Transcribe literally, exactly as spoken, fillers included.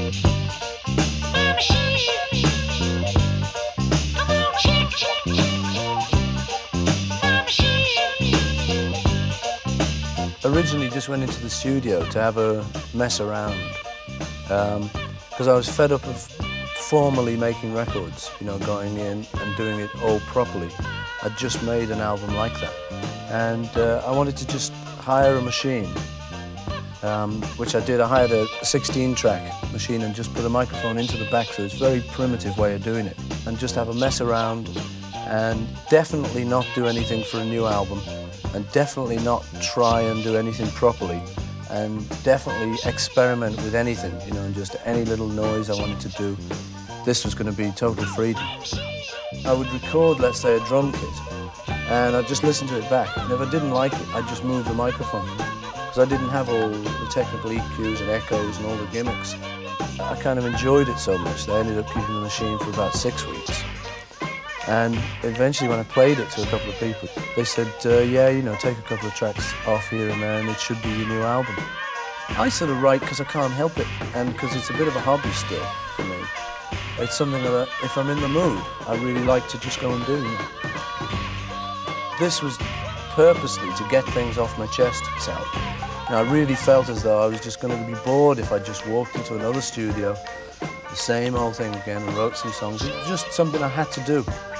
Originally just went into the studio to have a mess around because um, I was fed up of formally making records, you know, going in and doing it all properly. I'd just made an album like that, and uh, I wanted to just hire a machine, um, which I did. I hired a sixteen track machine and just put a microphone into the back, so it's a very primitive way of doing it, and just have a mess around and definitely not do anything for a new album, and definitely not try and do anything properly, and definitely experiment with anything, you know, and just any little noise I wanted to do. This was going to be total freedom. I would record, let's say, a drum kit, and I'd just listen to it back. And if I didn't like it, I'd just move the microphone, because I didn't have all the technical E Qs and echoes and all the gimmicks. I kind of enjoyed it so much that I ended up keeping the machine for about six weeks. And eventually, when I played it to a couple of people, they said, uh, yeah, you know, take a couple of tracks off here and there and it should be your new album. I sort of write because I can't help it, and because it's a bit of a hobby still for me. It's something that, if I'm in the mood, I really like to just go and do. You know. This was purposely to get things off my chest, Sal. You know, I really felt as though I was just going to be bored if I just walked into another studio, the same old thing again, and wrote some songs. It was just something I had to do.